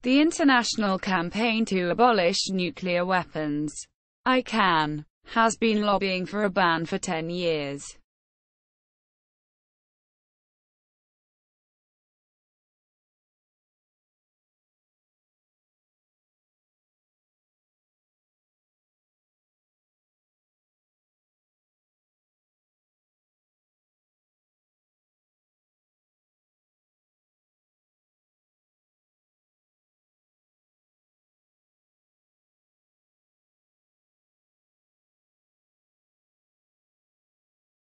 The International Campaign to Abolish Nuclear Weapons, ICAN, has been lobbying for a ban for 10 years.